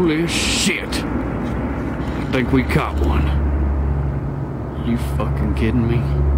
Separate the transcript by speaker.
Speaker 1: Holy shit! I think we caught one. You fucking kidding me?